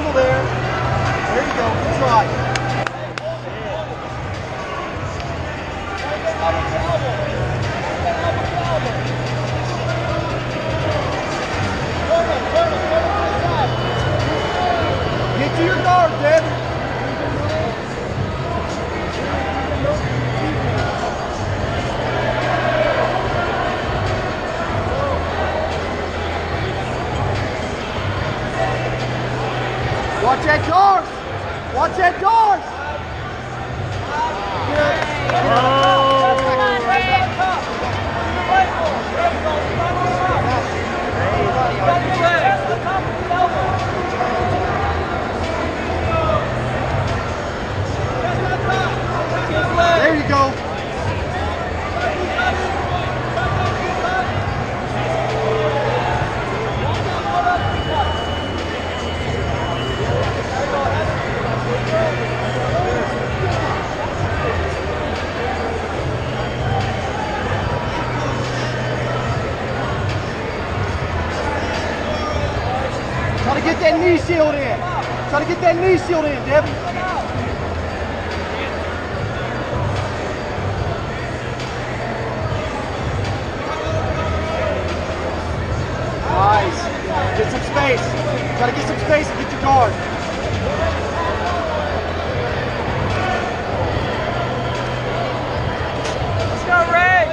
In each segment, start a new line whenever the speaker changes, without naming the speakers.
angle there. There you go. Good try. Get to your guard, Deb. Watch that guard. Watch that guard. There you go. Try to get that knee shield in. Try to get that knee shield in, Devin. Nice. Get some space. Try to get some space and get your guard.
Let's go, Ray.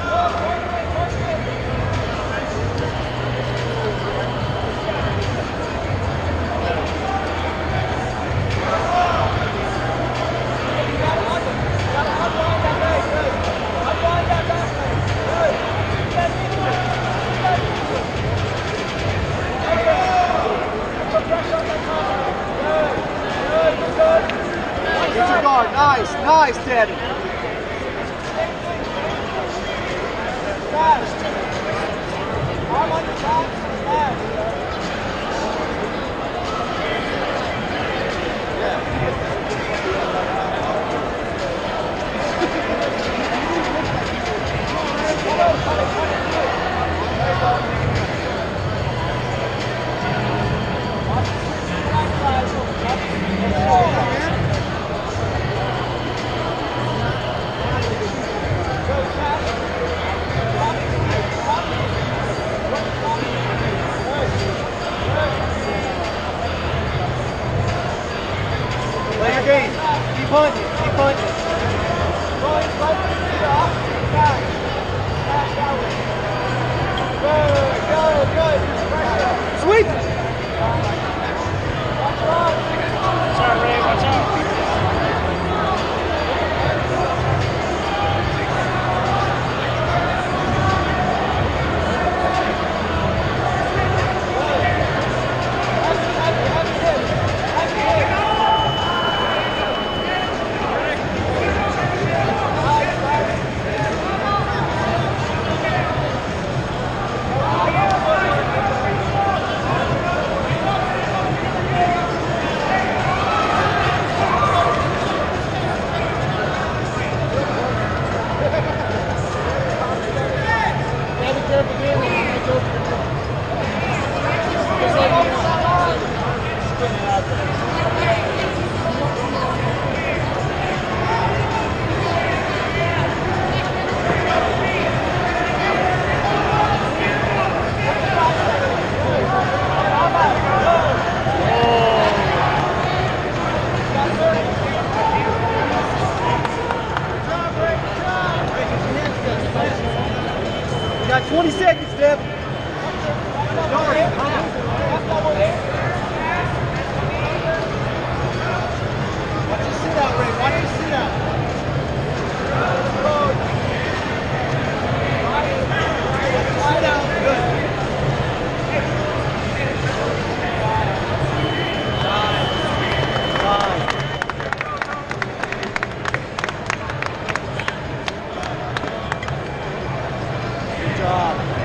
Get your guard. Nice. Nice, Teddy. Arm on your back. Play your game. Keep punching. Keep punching. Sweep.
Watch out, Ray. Watch out.
You got 20 seconds, Deb. Watch your sit out, Ray. Watch your sit out. Sit out. Good. Good job.